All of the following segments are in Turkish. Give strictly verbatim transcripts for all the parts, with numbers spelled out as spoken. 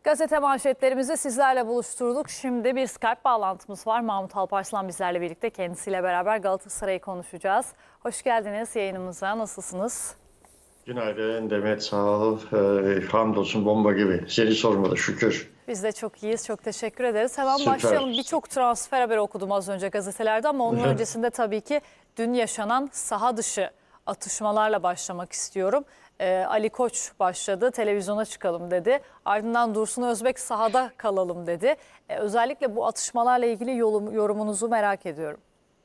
Gazete manşetlerimizi sizlerle buluşturduk. Şimdi bir Skype bağlantımız var. Mahmut Alparslan bizlerle birlikte, kendisiyle beraber Galatasaray'ı konuşacağız. Hoş geldiniz yayınımıza. Nasılsınız? Günaydın Demet, sağ ol. Ee, hamdolsun bomba gibi. Seni sormalı şükür. Biz de çok iyiyiz. Çok teşekkür ederiz. Hemen Süper. başlayalım. Birçok transfer haberi okudum az önce gazetelerde ama onun öncesinde tabii ki dün yaşanan saha dışı atışmalarla başlamak istiyorum. Ee, Ali Koç başladı, televizyona çıkalım dedi. Ardından Dursun Özbek sahada kalalım dedi. Ee, özellikle bu atışmalarla ilgili yorum, yorumunuzu merak ediyorum.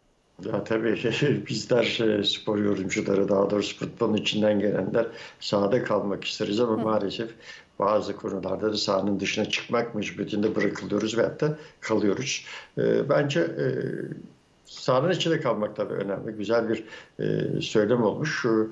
Ya tabii bizler e, spor yorumcuları, daha doğrusu futbolun içinden gelenler sahada kalmak isteriz ama maalesef bazı konularda da sahanın dışına çıkmak mecburiyetinde bırakılıyoruz veyahut da kalıyoruz. E, bence e, sahanın içinde kalmak tabii önemli. Güzel bir e, söylem olmuş. Şu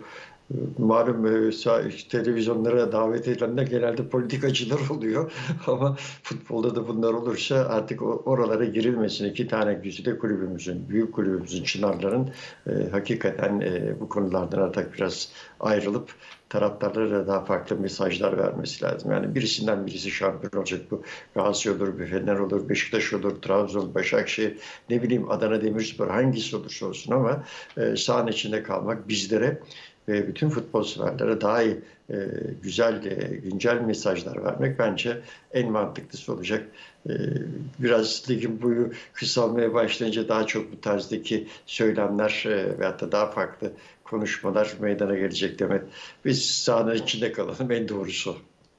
malum e, televizyonlara davet edilenler genelde politikacılar oluyor ama futbolda da bunlar olursa artık oralara girilmesin. İki tane güzide kulübümüzün, büyük kulübümüzün, Çınarların e, hakikaten e, bu konulardan artık biraz ayrılıp taraftarlara daha farklı mesajlar vermesi lazım. Yani birisinden birisi şampiyon olacak, bu Galatasaray olur, bir Fener olur, Beşiktaş olur, Trabzon, Başakşehir, ne bileyim Adana Demirspor, hangisi olursa olsun ama e, sahanın içinde kalmak bizlere ve bütün futbol severlere daha iyi, e, güzel, e, güncel mesajlar vermek bence en mantıklısı olacak. E, biraz ligin boyu kısalmaya başlayınca daha çok bu tarzdaki söylemler e, veyahut da daha farklı konuşmalar meydana gelecek Demet. Biz sahanın içinde kalalım, en doğrusu.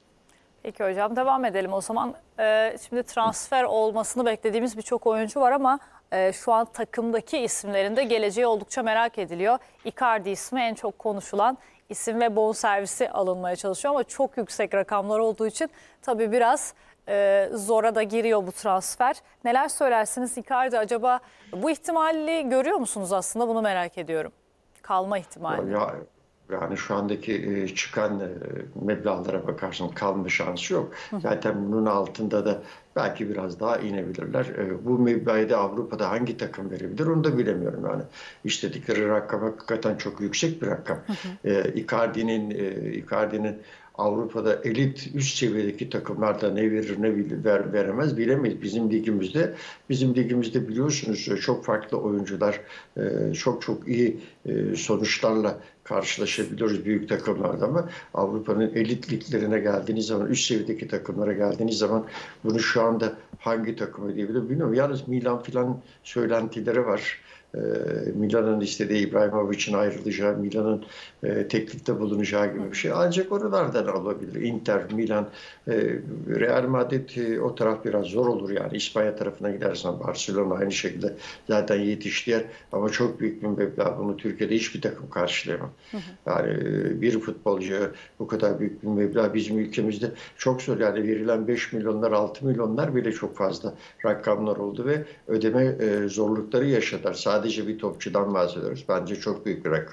Peki hocam, devam edelim o zaman. Ee, şimdi transfer olmasını beklediğimiz birçok oyuncu var ama e, şu an takımdaki isimlerin de geleceği oldukça merak ediliyor. Icardi ismi en çok konuşulan isim ve bonservisi alınmaya çalışıyor ama çok yüksek rakamlar olduğu için tabii biraz e, zora da giriyor bu transfer. Neler söylersiniz Icardi, acaba bu ihtimali görüyor musunuz, aslında bunu merak ediyorum. Kalma ihtimali. Ya, yani şu andaki e, çıkan e, meblağlara bakarsan kalma şansı yok. Zaten bunun altında da belki biraz daha inebilirler. E, bu meblağı da Avrupa'da hangi takım verebilir onu da bilemiyorum yani. İstedikleri rakam hakikaten çok yüksek bir rakam. E, Icardi'nin e, Icardi'nin Avrupa'da elit üst seviyedeki takımlarda ne verir ne ver, veremez bilemeyiz. Bizim ligimizde bizim ligimizde biliyorsunuz çok farklı oyuncular çok çok iyi sonuçlarla karşılaşabiliyoruz büyük takımlarda ama Avrupa'nın elit liglerine geldiğiniz zaman, üst seviyedeki takımlara geldiğiniz zaman bunu şu anda hangi takım edebilir bilmiyorum. Yalnız Milan filan söylentileri var. Milan'ın istediği İbrahimovic'in ayrılacağı, Milan'ın e, teklifte bulunacağı gibi bir şey. Ancak oralardan alabilir. Inter, Milan, e, Real Madrid e, o taraf biraz zor olur yani. İspanya tarafına gidersen Barcelona aynı şekilde zaten yetişti yer ama çok büyük bir meblağ. Bunu Türkiye'de hiçbir takım karşılayamaz. Yani e, bir futbolcuya bu kadar büyük bir meblağ bizim ülkemizde çok zor. Yani verilen beş milyonlar, altı milyonlar bile çok fazla rakamlar oldu ve ödeme e, zorlukları yaşadılar. Sadece Sadece bir topçudan bahsediyoruz. Bence çok büyük bir rakam.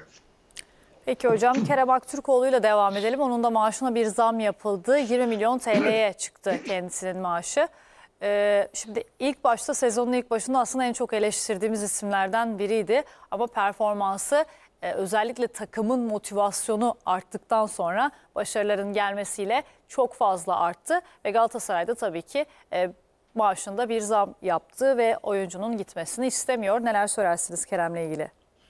Peki hocam, Kerem Aktürkoğlu'yla devam edelim. Onun da maaşına bir zam yapıldı. yirmi milyon T L'ye çıktı kendisinin maaşı. Ee, şimdi ilk başta, sezonun ilk başında aslında en çok eleştirdiğimiz isimlerden biriydi. Ama performansı e, özellikle takımın motivasyonu arttıktan sonra başarıların gelmesiyle çok fazla arttı. Ve Galatasaray'da tabii ki E, maaşında bir zam yaptı ve oyuncunun gitmesini istemiyor. Neler söylersiniz Kerem'le ilgili?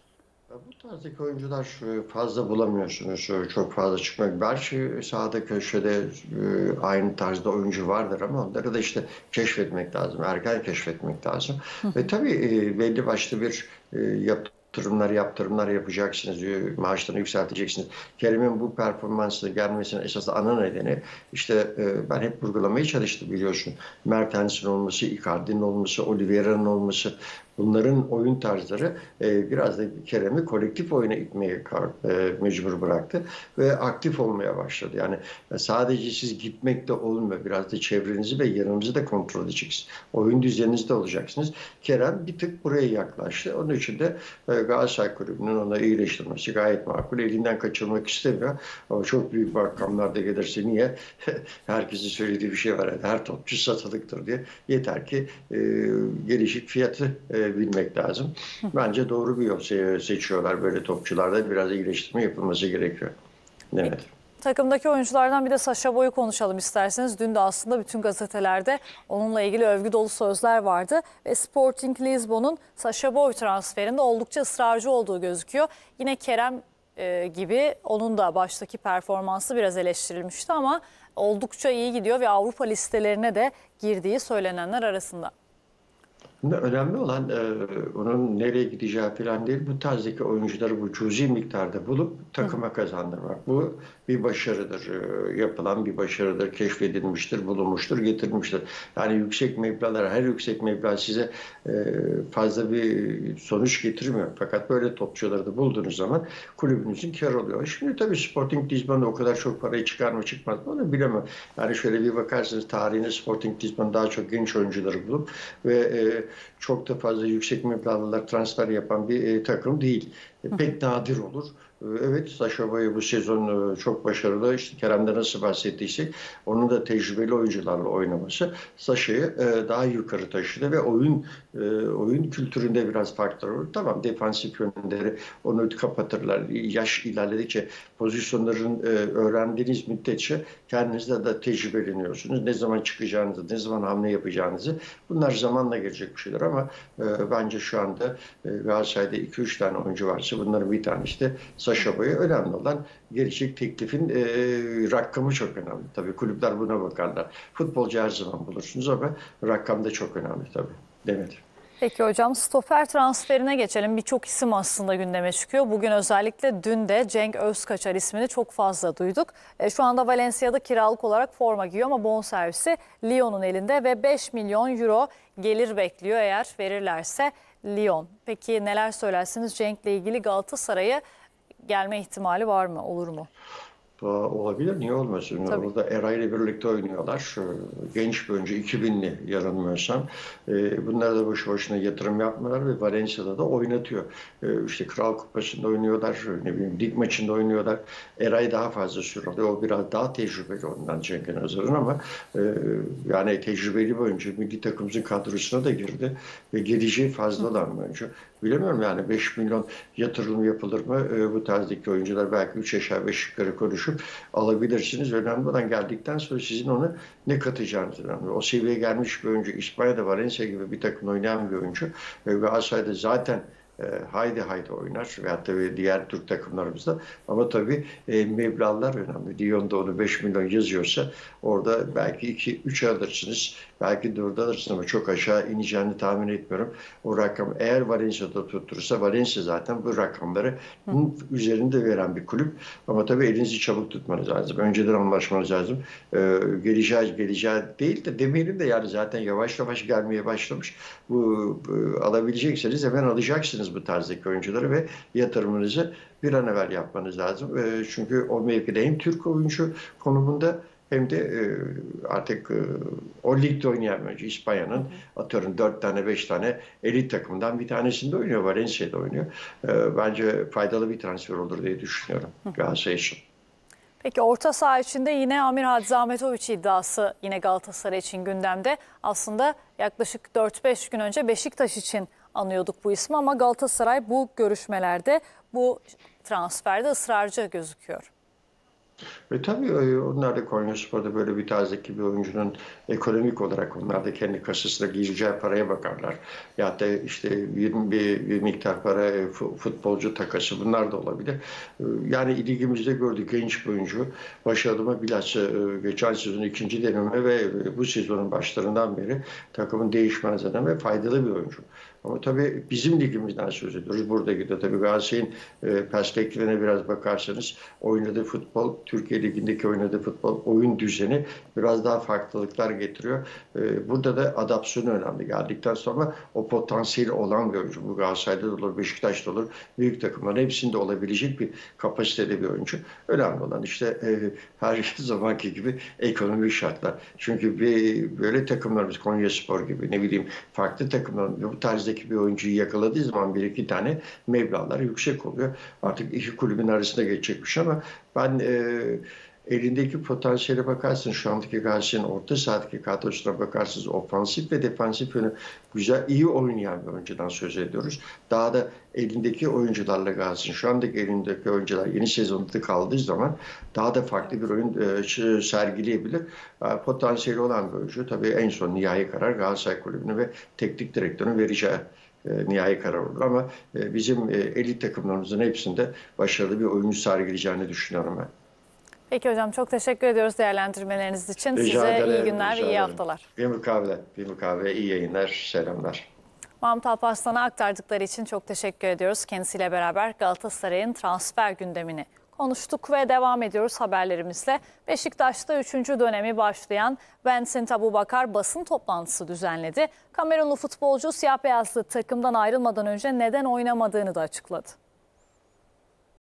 Bu tarzdaki oyuncular fazla bulamıyorsunuz. Çok fazla çıkmak. Belki sahada köşede aynı tarzda oyuncu vardır ama onları da işte keşfetmek lazım. Erken keşfetmek lazım. Ve tabii belli başlı bir yap Yaptırımlar, yaptırımlar yapacaksınız, maaşlarını yükselteceksiniz. Kerem'in bu performansı gelmesinin esas ana nedeni işte e, ben hep vurgulamaya çalıştım biliyorsun. Mertens'in olması, Icardi'nin olması, Oliveira'nın olması, bunların oyun tarzları e, biraz da Kerem'i kolektif oyuna itmeye e, mecbur bıraktı ve aktif olmaya başladı. Yani sadece siz gitmekte olmuyor. Biraz da çevrenizi ve yanınızı da kontrol edeceksiniz. Oyun düzeninizde olacaksınız. Kerem bir tık buraya yaklaştı. Onun için de e, Galatasaray Kulübü'nün ona iyileştirmesi gayet makul. Elinden kaçırmak istemiyor. Ama çok büyük rakamlarda gelirse niye? Herkesin söylediği bir şey var. Yani her topçu satılıktır diye. Yeter ki e, gelişik fiyatı e, bilmek lazım. Bence doğru bir yol seçiyorlar böyle topçularda. Biraz iyileştirme yapılması gerekiyor. Evet. takımdaki oyunculardan bir de Sacha Boey'u konuşalım isterseniz. Dün de aslında bütün gazetelerde onunla ilgili övgü dolu sözler vardı. Ve Sporting Lisbon'un Sacha Boey transferinde oldukça ısrarcı olduğu gözüküyor. Yine Kerem e, gibi onun da baştaki performansı biraz eleştirilmişti ama oldukça iyi gidiyor ve Avrupa listelerine de girdiği söylenenler arasında. Önemli olan e, onun nereye gideceği falan değil, bu tarzdaki oyuncuları bu cüzi miktarda bulup takıma kazandırmak. Bu bir başarıdır, e, yapılan bir başarıdır, keşfedilmiştir, bulunmuştur, getirilmiştir. Yani yüksek meblağlar, her yüksek meblağ size e, fazla bir sonuç getirmiyor. Fakat böyle topçuları da bulduğunuz zaman kulübünüzün kâr oluyor. Şimdi tabii Sporting Lisbon'da o kadar çok parayı çıkar mı çıkmaz mı onu bilemem. Yani şöyle bir bakarsınız tarihine, Sporting Lisbon daha çok genç oyuncuları bulup ve e, çok da fazla yüksek meblağlar transfer yapan bir e, takım değil. E, pek nadir olur. E, evet, Sacha Boey bu sezon e, çok başarılı. İşte Kerem'de nasıl bahsettiysek onun da tecrübeli oyuncularla oynaması Sacha'yı e, daha yukarı taşıdı ve oyun e, oyun kültüründe biraz farklar olur. Tamam, defansif yönleri onu kapatırlar. Yaş ilerledikçe pozisyonların e, öğrendiğiniz müddetçe kendinizde de tecrübeleniyorsunuz. Ne zaman çıkacağınızı, ne zaman hamle yapacağınızı, bunlar zamanla gelecek bir şeyler ama e, bence şu anda e, Galatasaray'da iki üç tane oyuncu varsa bunların bir tanesi de Sacha Boey. Önemli olan gelecek teklifin e, rakamı çok önemli. Tabii kulüpler buna bakarlar. Futbolcu her zaman bulursunuz ama rakam da çok önemli tabii. Demet. Peki hocam, stoper transferine geçelim. Birçok isim aslında gündeme çıkıyor. Bugün özellikle dün de Cenk Özkaçar ismini çok fazla duyduk. E, şu anda Valencia'da kiralık olarak forma giyiyor ama bonservisi Lyon'un elinde ve beş milyon euro gelir bekliyor eğer verirlerse Lyon. Peki neler söylersiniz Cenk'le ilgili? Galatasaray'a gelme ihtimali var mı? Olur mu? Olabilir, niye olmasın? Tabii. Burada Eray ile birlikte oynuyorlar. Genç bir oyuncu, iki binli yanılmıyorsam. Bunlar da boşu boşuna yatırım yapmıyorlar ve Valencia'da da oynatıyor. İşte Kral Kupası'nda oynuyorlar, ne bileyim lig maçında oynuyorlar. Eray daha fazla süre alıyor. O biraz daha tecrübeli ondan Cenk'in Özer'in ama yani tecrübeli bir oyuncu. Milli takımımızın kadrosuna da girdi ve geleceği fazla olan bir oyuncu. Bilemiyorum yani beş milyon yatırım yapılır mı? Bu tarzdaki oyuncular belki üç aşağı beş yukarı konuşup alabilirsiniz. Önemli olan geldikten sonra sizin onu ne katacağınız önemli. O seviyeye gelmiş bir oyuncu, İspanya'da Valencia gibi bir takım oynayan bir oyuncu ve Galatasaray'da zaten e, haydi haydi oynar veyahut da diğer Türk takımlarımızda. Ama tabii e, meblağlar önemli. Lyon'da onu beş milyon yazıyorsa orada belki iki üç alırsınız. Belki dört alırsınız ama çok aşağı ineceğini tahmin etmiyorum. O rakam eğer Valencia'da tutturursa, Valencia zaten bu rakamları üzerinde veren bir kulüp. Ama tabii elinizi çabuk tutmanız lazım. Önceden anlaşmanız lazım. Ee, geleceği geleceği değil de demeyelim de yani zaten yavaş yavaş gelmeye başlamış. Bu, bu alabilecekseniz hemen alacaksınız bu tarzdaki oyuncuları ve yatırımınızı bir an evvel yapmanız lazım. Ee, çünkü o mevkide hem Türk oyuncu konumunda hem de e, artık e, o ligde oynayan oyuncu. İspanya'nın atıyorum dört tane beş tane elit takımdan bir tanesinde oynuyor. Valencia'da oynuyor. E, bence faydalı bir transfer olur diye düşünüyorum Galatasaray için. Peki orta saha içinde yine Amir Hadžiahmetović iddiası yine Galatasaray için gündemde. Aslında yaklaşık dört beş gün önce Beşiktaş için anıyorduk bu ismi ama Galatasaray bu görüşmelerde, bu transferde ısrarcı gözüküyor. Ve tabii onlar da Konyaspor'da böyle bir tazdaki bir oyuncunun ekonomik olarak onlar da kendi kasasına gireceği paraya bakarlar. Ya da işte bir, bir, bir miktar para futbolcu takası bunlar da olabilir. Yani ligimizde gördük genç bir oyuncu. Başarılı bilhassa geçen sezon ikinci deneme ve bu sezonun başlarından beri takımın değişmez eden ve faydalı bir oyuncu. Ama tabii bizim ligimizden söz ediyoruz. Buradaki de tabii Galatasaray'ın e, perspektifine biraz bakarsanız oynadığı futbol, Türkiye Ligi'ndeki oynadığı futbol, oyun düzeni biraz daha farklılıklar getiriyor. E, burada da adaptasyonu önemli. Geldikten sonra o potansiyeli olan bir oyuncu. Bu Galatasaray'da da olur, Beşiktaş'ta olur. Büyük takımların hepsinde olabilecek bir kapasitede bir oyuncu. Önemli olan işte e, her zamanki gibi ekonomik şartlar. Çünkü bir, böyle takımlarımız Konyaspor gibi ne bileyim farklı takımlar bu tarzda bir oyuncuyu yakaladığı zaman bir iki tane meblağlar yüksek oluyor. Artık iki kulübün arasında geçecekmiş ama ben e, elindeki potansiyele bakarsın, şu andaki Galatasaray'ın orta sahadaki kadrosuna bakarsınız, ofansif ve defansif yönü güzel, iyi oynayan bir oyuncudan söz ediyoruz. Daha da elindeki oyuncularla Galatasaray'ın, şu andaki elindeki oyuncular yeni sezonda kaldığı zaman daha da farklı bir oyun e, sergileyebilir. E, potansiyeli olan bir oyuncu. Tabii en son nihai karar Galatasaray Kulübü'nün ve teknik direktörün vereceği e, nihai karar olur. Ama e, bizim e, elit takımlarımızın hepsinde başarılı bir oyuncu sergileyeceğini düşünüyorum ben. Peki hocam, çok teşekkür ediyoruz değerlendirmeleriniz için. Rica Size ederim, iyi günler ve rica iyi ederim. haftalar. Bir mukabele, bir mukabele, iyi yayınlar, selamlar. Mahmut Alparslan'a aktardıkları için çok teşekkür ediyoruz. Kendisiyle beraber Galatasaray'ın transfer gündemini konuştuk ve devam ediyoruz haberlerimizle. Beşiktaş'ta üçüncü dönemi başlayan Vincent Aboubakar basın toplantısı düzenledi. Kamerunlu futbolcu siyah beyazlı takımdan ayrılmadan önce neden oynamadığını da açıkladı.